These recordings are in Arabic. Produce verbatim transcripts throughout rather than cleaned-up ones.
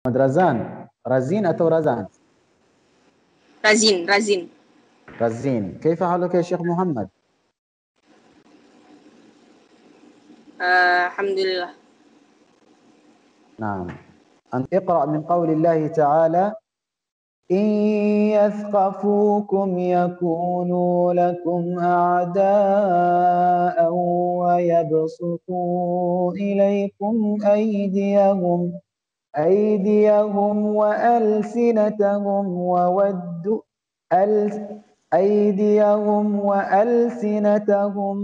Razan, Razin atau Razan? Razin, Razin. رزين. كيف حالك يا شيخ محمد؟ آه الحمد لله. نعم. أن اقرأ من قول الله تعالى: إن يثقفوكم يكونوا لكم أعداء ويبسطوا إليكم أيديهم أيديهم وألسنتهم وودوا أيديهم وألسنتهم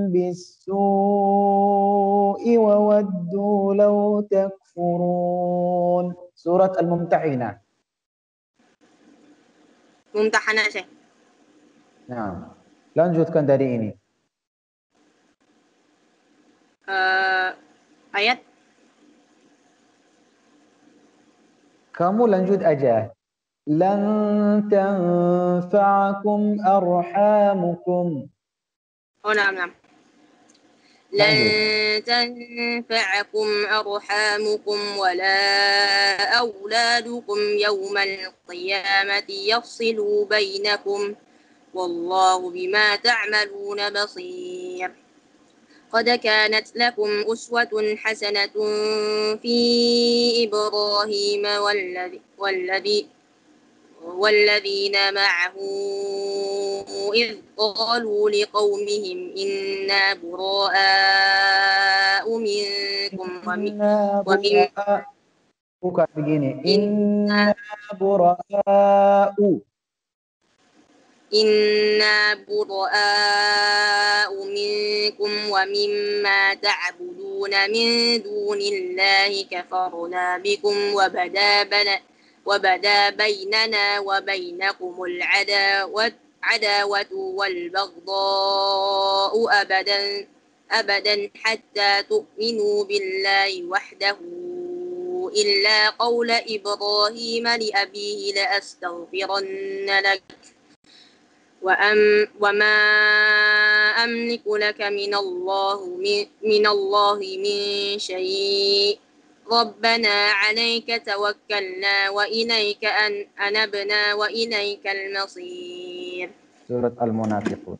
بالسوء وودوا لو تكفرون. سورة الممتحنة. Mumtahanah, Syekh. Nah, lanjutkan dari ini. Uh, ayat. Kamu lanjut aja. Lan tanfa'akum arhamukum. Oh, naam, naam. لن تنفعكم أرحامكم ولا أولادكم يوم القيامة يفصل بينكم والله بما تعملون بصير. قد كانت لكم أسوة حسنة في إبراهيم والذي والذي والذين معه إذ قالوا لقومهم إنا براء منكم Inna ومن bura'a. Bukan begini. إنا Inna bura'u. إنا براء منكم ومما تعبدون من دون الله كفرنا بكم وبدا بنا وبدا بيننا وبينكم العداوة عداوة والبغضاء أبدا أبدا حتى تؤمنوا بالله وحده إلا قول إبراهيم لأبيه لأستغفرن لك وأم وما أملك لك من الله من, من الله من شيء ربنا عليك توكلنا وإليك أن أنبنا وإليك المصير. سورة المنافقون.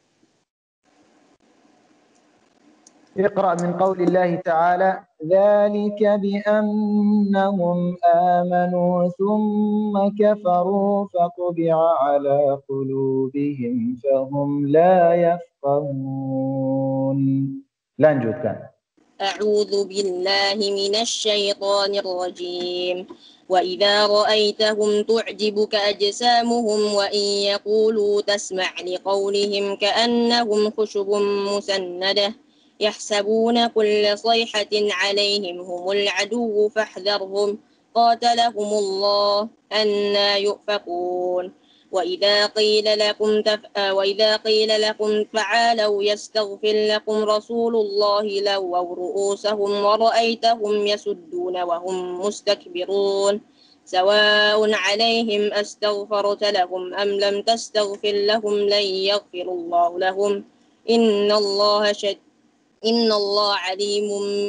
اقرأ من قول الله تعالى: ذلك بأنهم آمنوا ثم كفروا فطبع على قلوبهم فهم لا يفقهون. lanjutkan. أعوذ بالله من الشيطان الرجيم. وإذا رأيتهم تعجبك أجسامهم وإن يقولوا تسمع لقولهم كأنهم خشب مسندة يحسبون كل صيحة عليهم هم العدو فاحذرهم قاتلهم الله أنا يؤفكون. وإذا قيل لكم تف... وإذا قيل لكم تعالوا يستغفر لكم رسول الله لووا رؤوسهم ورأيتهم يسدون وهم مستكبرون سواء عليهم أستغفرت لهم أم لم تستغفر لهم لن يغفر الله لهم إن الله شد إن الله عليم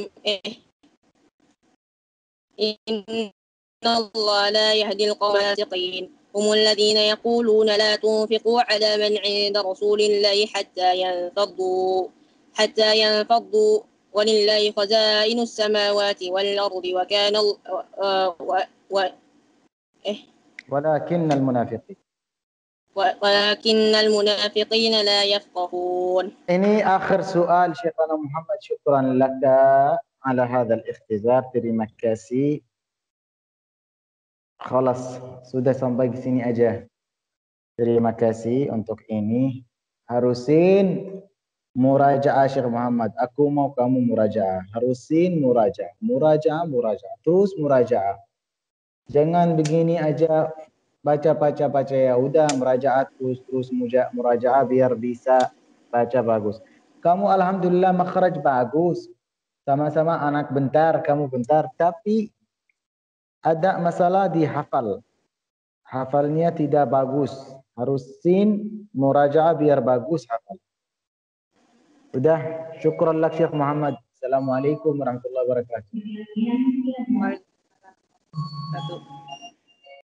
إن الله لا يهدي القوم الفاسقين. هم الذين يقولون لا تنفقوا على من عند رسول الله حتى ينفضوا حتى ينفضوا ولله خزائن السماوات والأرض وكان ال... و... و... إيه؟ ولكن المنافقين ولكن المنافقين لا يفقهون. Ini akhir soal Syekhana Muhammad. Syukran laka ala hadzal ikhtizar. Terima kasih. Khalas, sudah sampai di sini aja. Terima kasih untuk ini. Harusin murajaah Syekh Muhammad. Aku mau kamu murajaah. Harusin murajaah. Murajaah, murajaah. Terus murajaah. Jangan begini aja baca-baca baca ya udah murajaah terus terus murajaah biar bisa baca bagus. Kamu alhamdulillah makhraj bagus. Sama-sama anak bentar, kamu bentar, tapi ada masalah di hafal. Hafalnya tidak bagus. Harusin murajaah biar bagus hafal. Udah, syukran lak Syekh Muhammad. Assalamualaikum warahmatullahi wabarakatuh. wabarakatuh.